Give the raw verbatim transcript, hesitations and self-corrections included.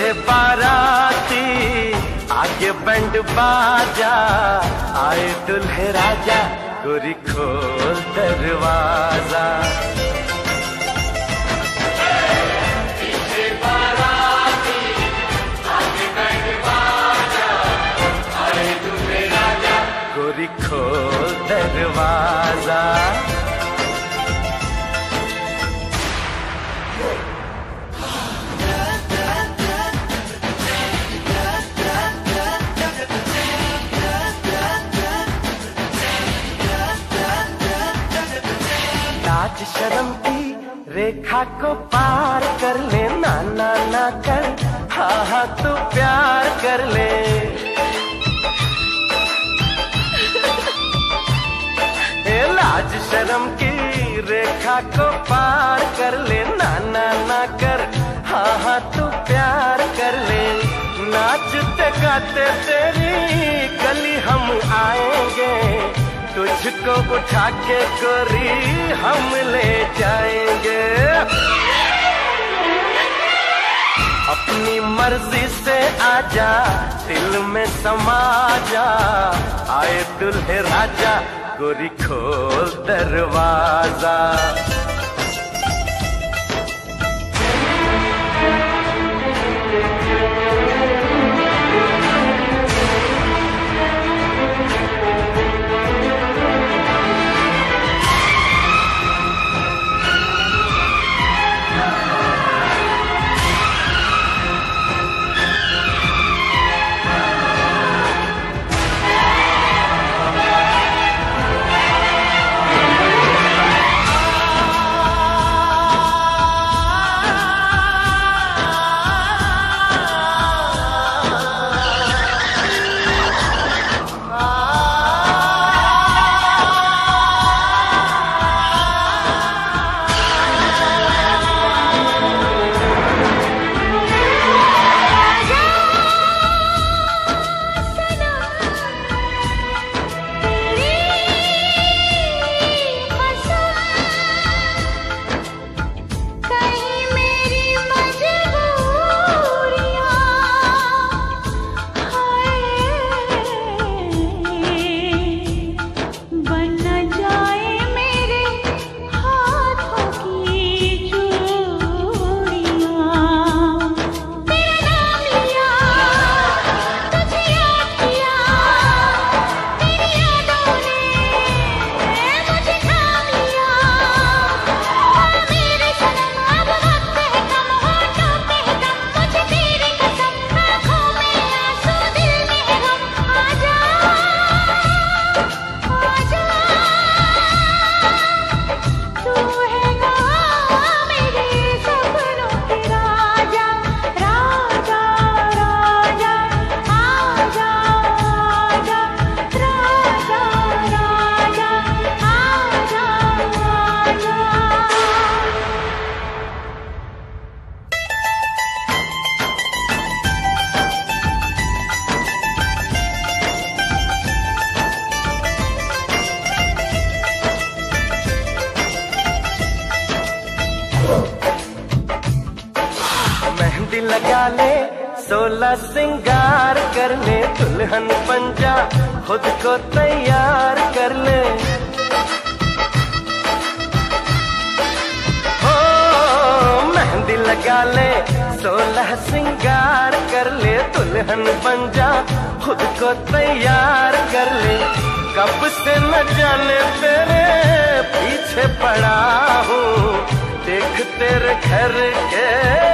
पीछे बाराती आगे बैंड बाजा, आए दुल्हे राजा गोरी खोल दरवाजा। पीछे बाराती आगे बैंड बाजा, आए दुल्हे राजा गोरी खोल दरवाजा। लाज शर्म की रेखा को पार कर ले, ना ना ना कर, हाँ हाँ तू प्यार कर ले। ए लाज शर्म की रेखा को पार कर ले, ना ना ना कर, हाँ हाँ तू प्यार कर ले। नाचते गाते तेरी गली हम आएंगे, तुझको उठा के गोरी हम ले जाएंगे। अपनी मर्जी से आजा, दिल में समा जा, आए दुल्हे राजा गोरी खोल दरवाजा। मेहंदी लगा ले, सोलह सिंगार कर ले, दुल्हन बन जा खुद को तैयार कर ले। हो मेहंदी लगा ले, सोलह सिंगार कर ले, दुल्हन बन जा खुद को तैयार कर ले। कब से न जाने तेरे पीछे पड़ा हूँ, देख तेरे घर के